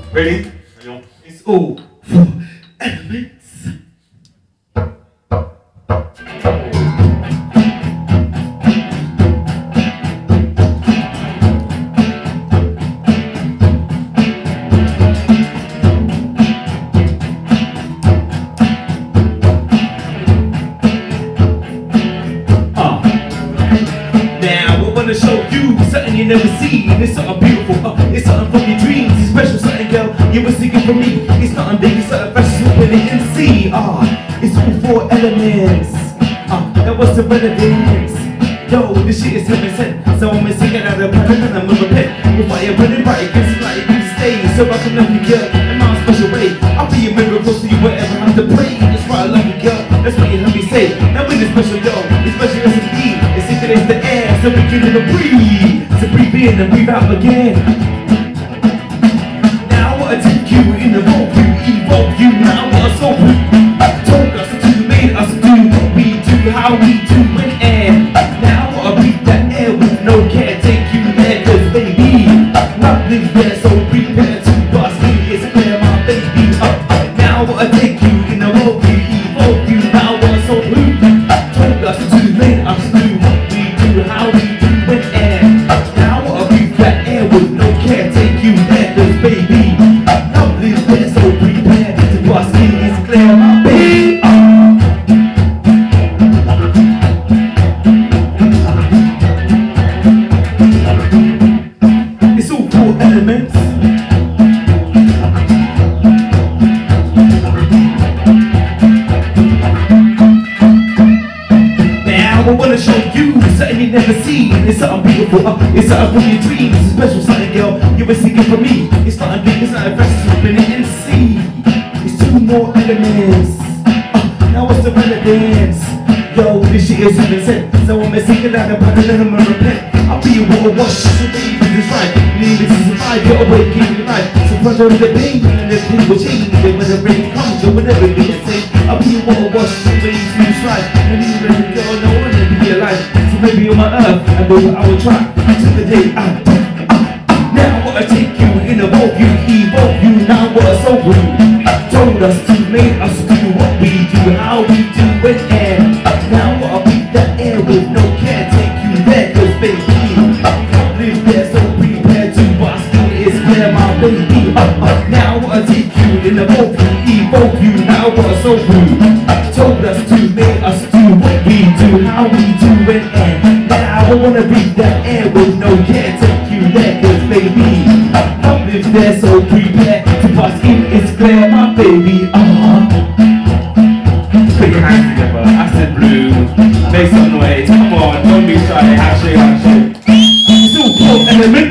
Ready? It's all for elements. To show you something you never seen. It's something beautiful, it's something from your dreams. It's special, something, girl, you were seeking from me. It's nothing big, it's something fresh, swooping it and see. It's all four elements. That was the relevance. Yo, this shit is heaven sent. So I'm singing out of pattern and I'm gonna repent. With fire burning bright, against the light, you can stay. So I can love you, girl, in my special way. I'll be a miracle so you won't ever have to pray. That's why I love you, girl, that's what you heard me say. Now with this special, yo, it's special as indeed. It's the air, so we can breathe. So breathe in and breathe out again. Now I wanna take you, involve you, evolve you. Now I wanna solve you. Told us to, made us do what we do, how we do it, and now I wanna breathe that air with no care. Take you there, cause baby, nothing's there, so prepare to bust me. It's clear, my baby. Now I wanna take you, involve you, evolve you. Now I wanna solve you. Told us to, made us do how we do it, and now I'll breathe that air with no care. Take you there, cause baby, nothing's there, so prepare to bust me. It's clear, my baby. It's all four elements. Now I wanna show you something you never seen. It's something beautiful, it's something from your dreams. It's a special something, girl, you were seeking from me. It's nothing big, it's nothing fresh, it's open it and see. It's two more elements. Now what's the relevance? Yo, this shit is heaven sent. So I'm seeking out the pattern and I'm gonna repent. I'll be a water wash, so baby, this is right. Leave it to survive, you're awake in your life. So front of the pain, and the thing will change. And when the rain comes, you'll never be the same. I'll be a water wash, so baby, to strive. And leave it, girl, no one will be alive. So maybe on my earth, and baby, I will try. Until the day now I wanna take you, involve you, evolve you. Now what's so rude? Told us to, made us do what we do, how we do it, and now I'll beat that air with no care. Take you there, cause baby, live there, so prepare to bust me. It's clear, my baby. Now I'll take you, involve you, evolve you. Now what's so rude? Told us to, made us do what we do, how we do it, and now I wanna beat that air with no care. Take you there, cause baby, live there, so prepare to bust in. It's clear, my baby. Put your hands together, acid blue, make some noise, come on, don't be shy, actually. It's all four elements.